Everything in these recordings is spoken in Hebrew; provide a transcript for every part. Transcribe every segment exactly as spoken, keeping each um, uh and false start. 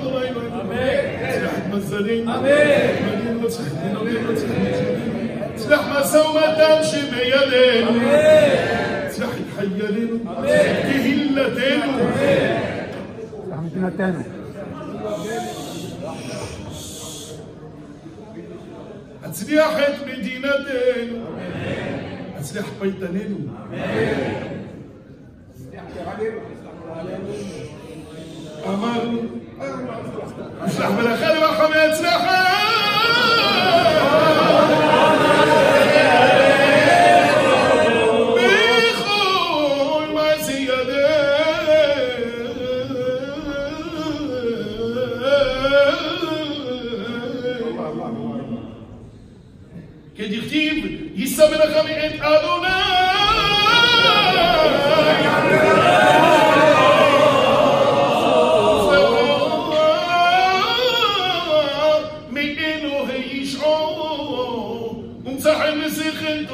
מזלים, צלח מסע ומתן שבידינו, צלח את חיינו, קהילתנו, צלח מדינתנו. הצליח את מדינתנו, הצליח ביתננו, אמרנו אשלח מלאכה לרחמי הצלחה בכל מעשי ידינו כדכתיב יישא מלאכה מאת אדוני صاحب مسخن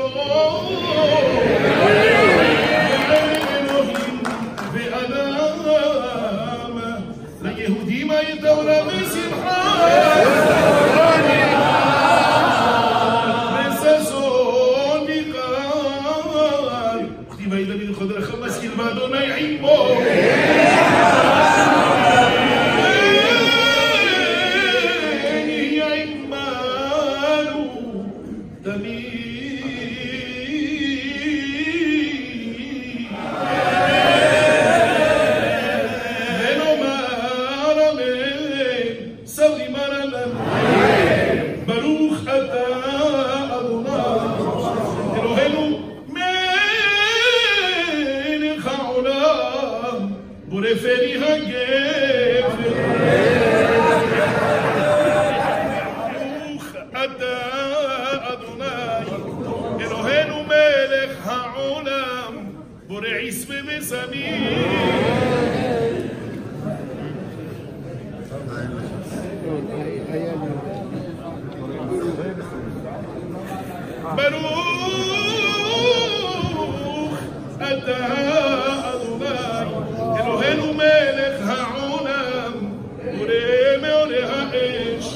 بألامة لا يهودي ما يدور بسمحة مساسون بقال اختي بايدة من خضر خمس كلمة يعيمو ברוך אתה אדוני אלוהינו מלך העולם בורא פרי הגפן ברוך אתה אדוני אלוהינו מלך העולם בורא עשבי ושמים ברוך אתה אדוני אלוהינו מלך העולם בורא מעולה האש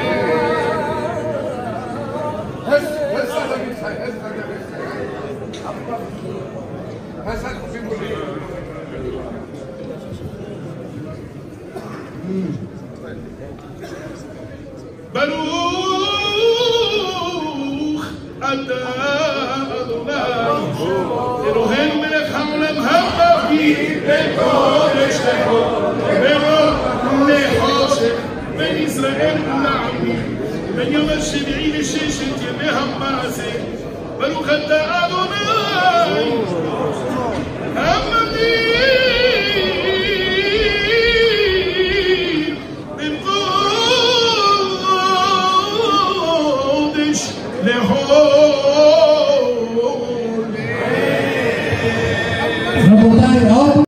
ברוך אתה אדוני אלוהינו מלך העולם המביא בין קודש לחושך לחושך בין ישראל לעמים בין יום השביעי לששת ימי המעשה ברוך אתה אדוני המביא